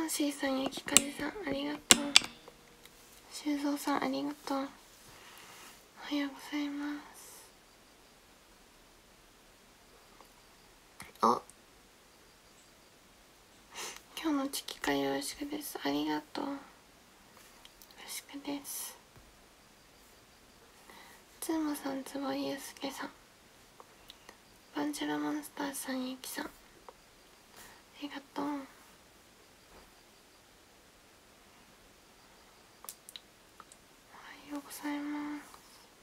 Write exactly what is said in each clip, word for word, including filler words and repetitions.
ンシーさん、ゆきかぜさんありがとう。しゅうぞうさんありがとう。おはようございます。あ、今日のチキ会よろしくです。ありがとう。よろしくです。つーまさん、つぼいゆうすけさん、パンチュラモンスターさん、ゆきさんありがとう。おはようございます。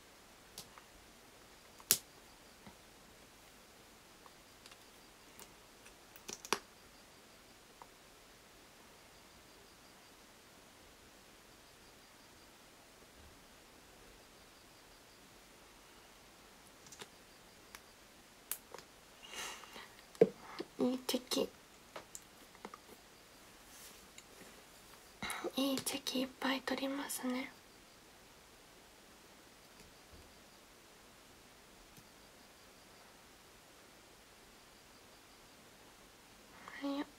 いいチェキいいチェキいっぱい取りますね。はいよ、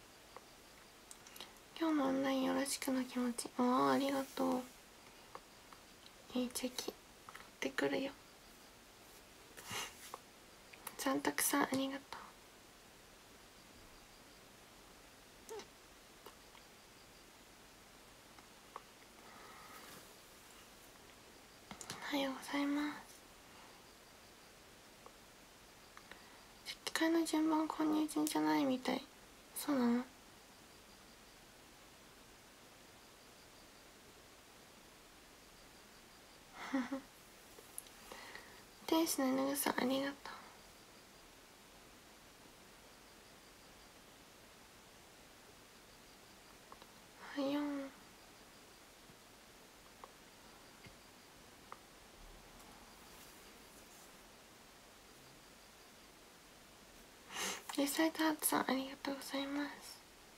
今日のオンラインよろしくの気持ち。おー、ありがとう。いいチェキ持ってくるよ。さんたくさんありがとう。おはようございます。チェキ会の順番混入順じゃないみたい。そうなの？天使の絵の具さんありがとう。おはよう。レサイトハートさんありがとうございます。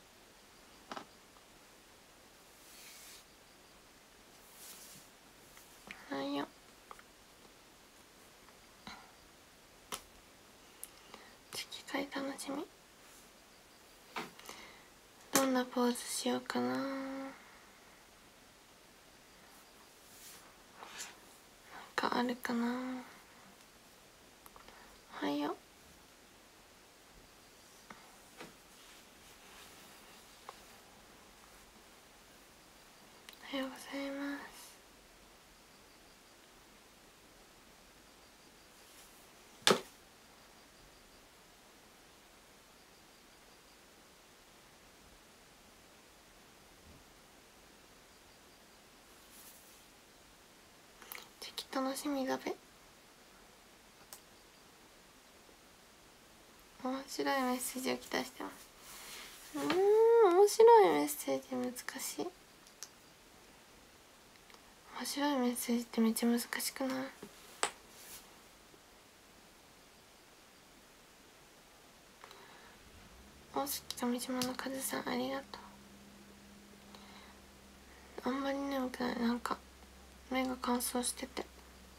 おはよう。チェキ会楽しみ。どんなポーズしようかな。なんかあるかな。おはよう。おはようございます。チェキ楽しみだべ。面白いメッセージを期待してます。うーん、面白いメッセージ難しい。面白いメッセージってめっちゃ難しくない？大好き上島のカズさんありがとう。あんまり眠くない。なんか目が乾燥してて。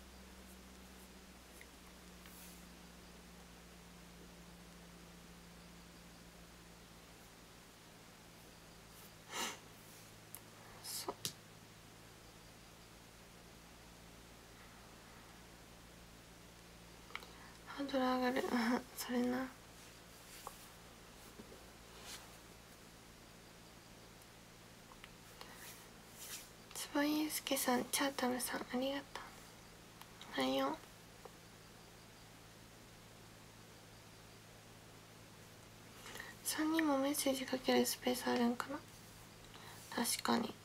そう、ハードル上がる。それな。坪井祐介さん、チャータムさんありがとう。はいよ。さんにんもメッセージかけるスペースあるんかな。確かに。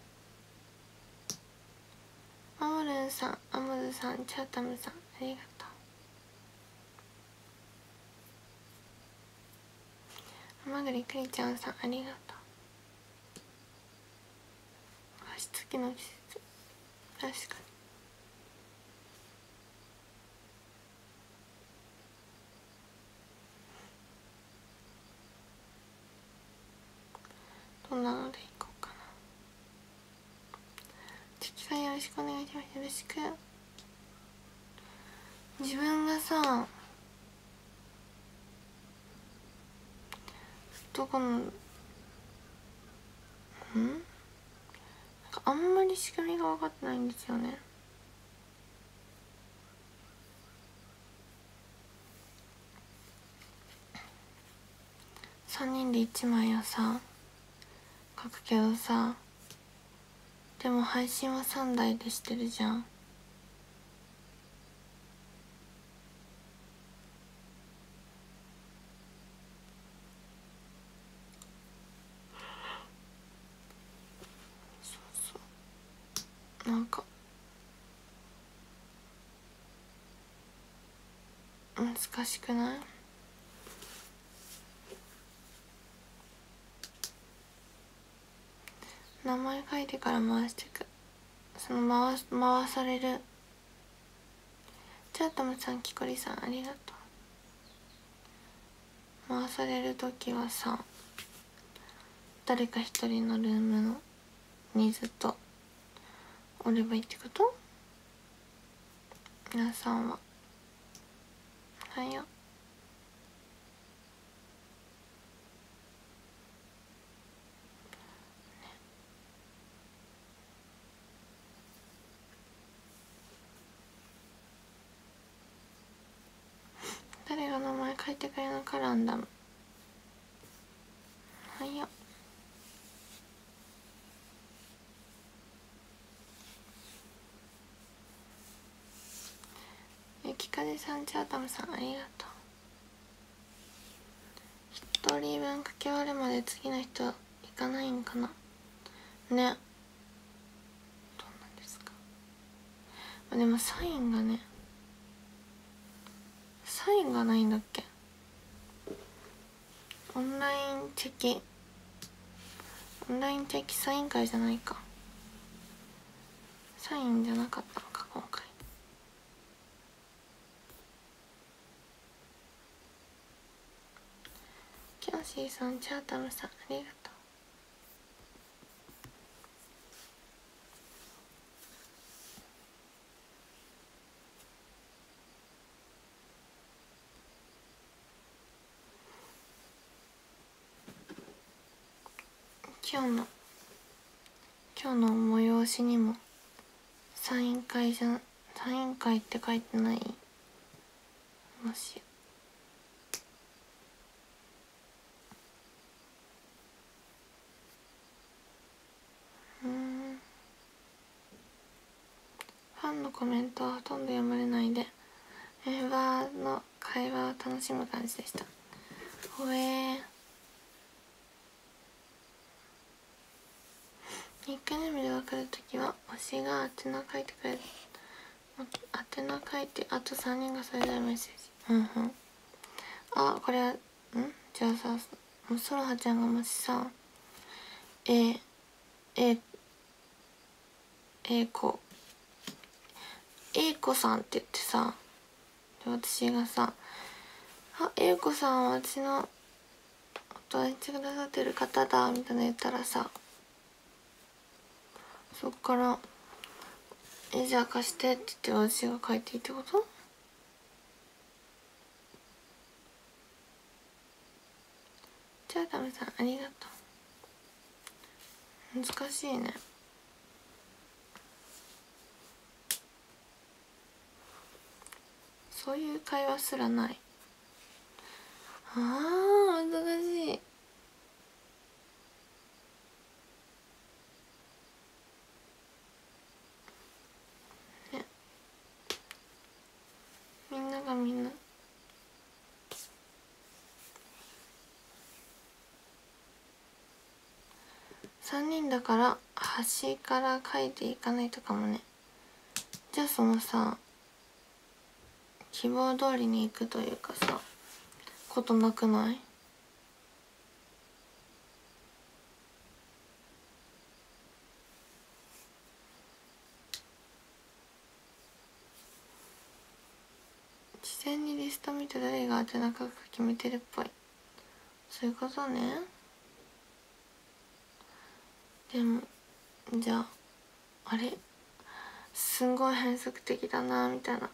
マモルンさん、アモズさん、チャータムさんありがとう。甘栗くりちゃんさんありがとう。加湿器の季節、確かに。どんなのでいこうかな。チキ会よろしくお願いします。よろしく。自分がさ、どこのんなんかあんまり仕組みが分かってないんですよね。さんにんでいちまいをさ書くけどさ、でも配信はさんだいでしてるじゃん。そうそう、なんか難しくない？名前書いてから回していく。その回す回される。じゃあたむさん、きこりさんありがとう。回される時はさ、誰か一人のルームのにずっとおればいいってこと？皆さんはおはよう。誰が名前書いてくれるのかランダム。おはよう。ゆきかぜさん、チャータムさんありがとう。一人分書き終わるまで次の人行かないんかなね。どうなんですか。でもサインがね、サインがないんだっけ。オンラインチェキ、オンラインチェキサイン会じゃないか。サインじゃなかったのか今回。キャンシーさん、チャータムさんありがとう。今日の今日の催しにもサイン会じゃサイン会って書いてない？もしうんファンのコメントはほとんど読まれないでメンバーの会話を楽しむ感じでした。ほえー。ニックネームで分かるときは推しが宛名書いてくれる。宛名書いてあとさんにんがそれぞれメッセージ。うんうん。あ、これはんじゃあさ、もうそらはちゃんがもしさえええこえこさんって言ってさ、で私がさあ、えこさんは私のお友達くださってる方だみたいな言ったらさ、そっからえじゃあ貸してって言って私が書いていいってこと？じゃあダメさんありがとう。難しいね。そういう会話すらない。あー難しいね。みんながみんなさんにんだから端から書いていかないとかもね。じゃあそのさ希望通りに行くというかさことなくない？事前にリスト見て誰が宛名書くか決めてるっぽい。そういうことね。でもじゃああれすんごい変則的だなみたいな、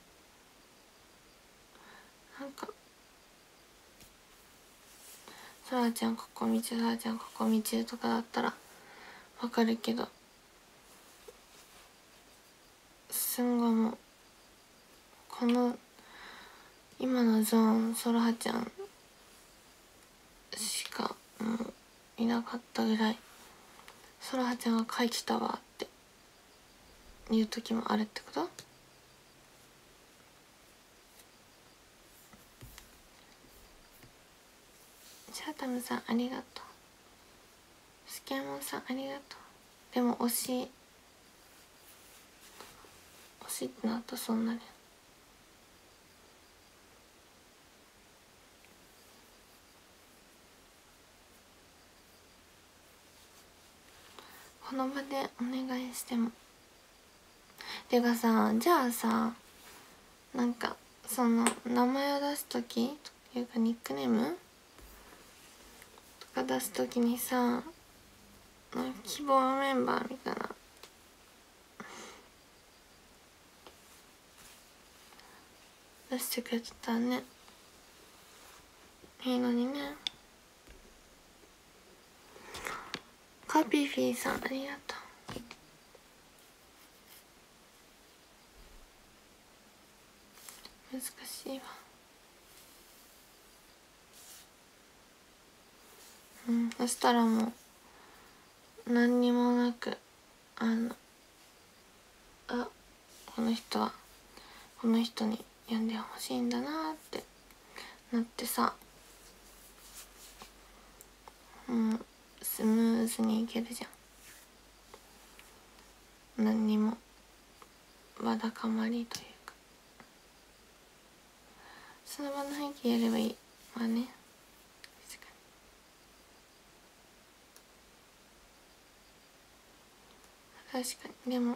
なんかそらちゃんここ道、そらちゃんここ道とかだったらわかるけど、すんごもうこの今のゾーンそらちゃんしかもういなかったぐらい、そらちゃんが帰ってたわっていう時もあるってこと？シャータムさんありがとう。スケモンさんありがとう。でも推し推しってなったそんなに。この場でお願いしても。てかさ、じゃあさ、なんかその名前を出す時というかニックネームとか出す時にさ、なんか希望メンバーみたいな出してくれてたらね、いいのにね。カピフィーさんありがとう。難しいわ。うん、そしたらもう何にもなく、あのあこの人はこの人に呼んでほしいんだなってなってさ、うん、スムーズにいけるじゃん。何にもわだかまりというか、その場の雰囲気やればいい。まあね、確かに。でも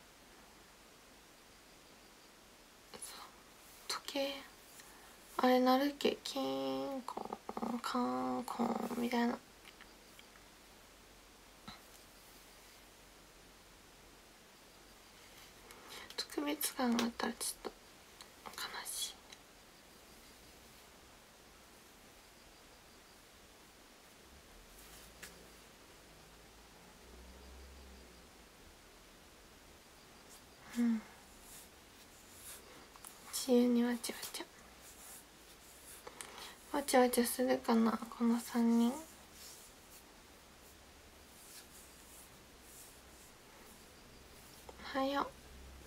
時計あれなるっけ、キーンコンカーンコンみたいな。特別感があったらちょっと悲しい。うん、自由にわちゃわちゃわちゃわちゃするかなこのさんにん。おはよう。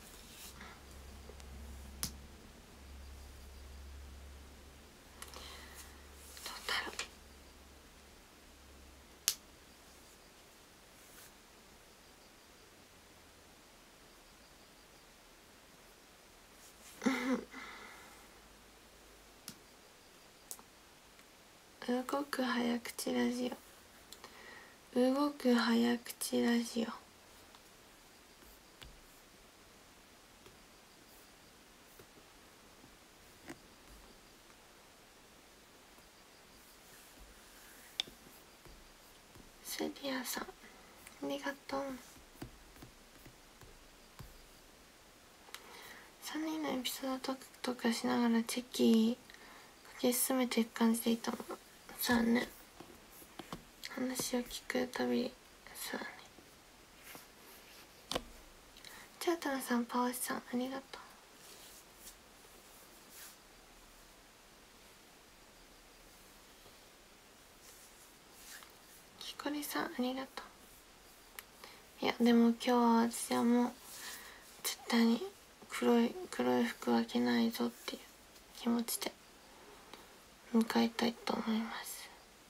どうだろう。動く早口ラジオ、動く早口ラジオ。セリアさんありがとう。さんにんのエピソードとかしながらチェキ書き進めていく感じでいいと思う。さあね、話を聞くたびにそうだね。チャータンさん、パワシさんありがとう。きこりさんありがとう。いやでも今日は私はもう絶対に黒い黒い服は着ないぞっていう気持ちで迎えたいと思います。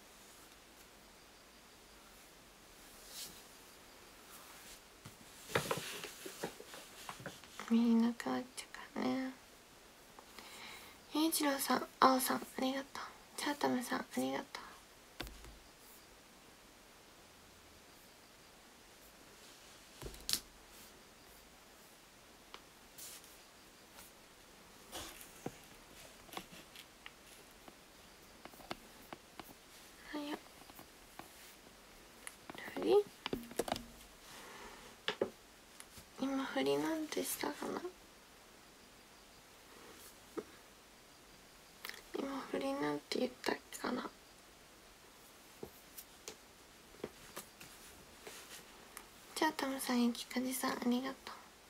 見えなくなっちゃうからね。ゆういちろうさん、あおさんありがとう。チャータムさんありがとう。振り今振りなんてしたかな。今振りなんて言ったっけかな。 ゃあタムさん、ゆきかじさん、ありがとう。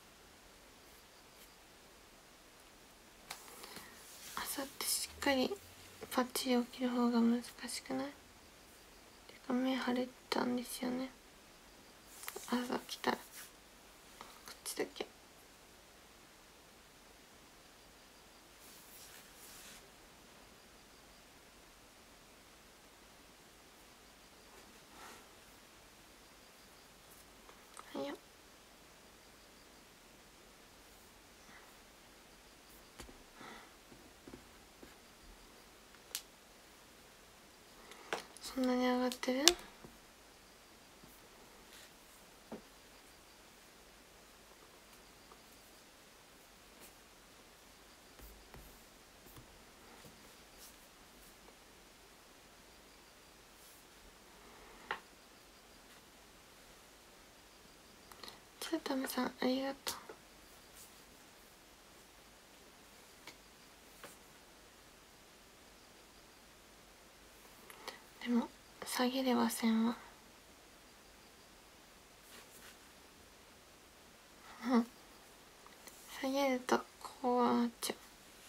朝ってしっかりパッチリ起きる方が難しくない？てか目腫れたんですよね。朝起きたらこっちだけ。はいよ。そんなに上がってる？ちゃタムさん、ありがとう。でも下げれませんわ。うん下げるとこうなっちゃう。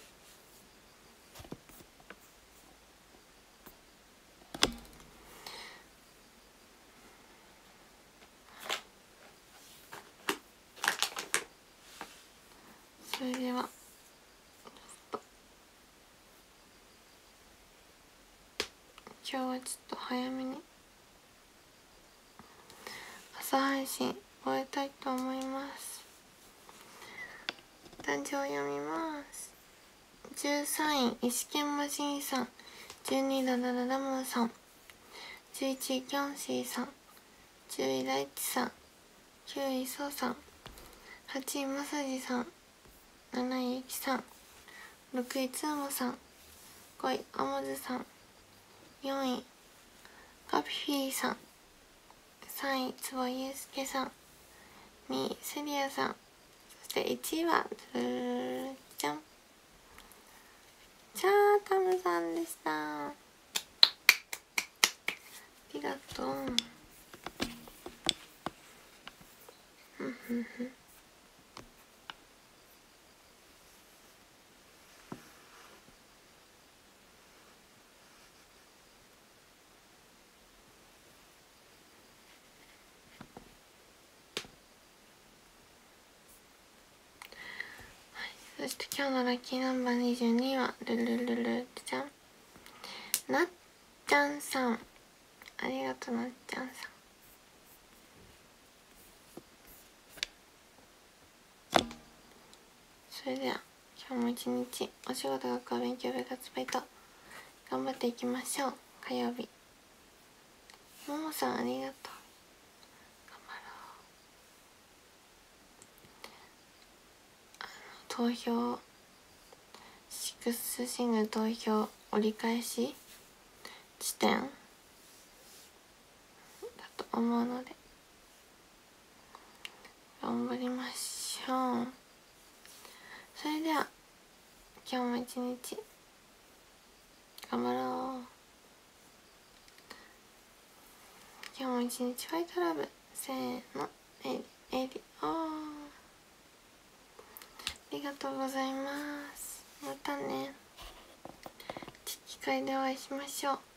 それでは今日はちょっと早めに朝配信終えたいと思います。誕生を読みます。じゅうさんい石剣マシンさん、じゅうにいダダダダムーさん、じゅういちいキョンシーさん、じゅうい大地さん、きゅういソウさん、はちいまさじさん、なないゆきさん、ろくいつーもさん、ごいあもずさん、よんいカピフィーさん、さんいつぼゆうすけさん、にいセリアさん、そしていちいはズルルルじゃん、チャータムさんでした。ありがとう。ふんふんふん。そして今日のラッキーナンバーにじゅうにはルルルルじゃん、なっちゃんさん、ありがとうなっちゃんさん。それでは今日も一日お仕事、学校、勉強、部活、バイト頑張っていきましょう。火曜日ももさん、ありがとう。頑張ろう。あの投票シックスシングル投票折り返し地点だと思うので頑張りましょう。それでは今日も一日頑張ろう。今日も一日ファイトラブ、せーの、エリエリオー。ありがとうございます。またね。機会でお会いしましょう。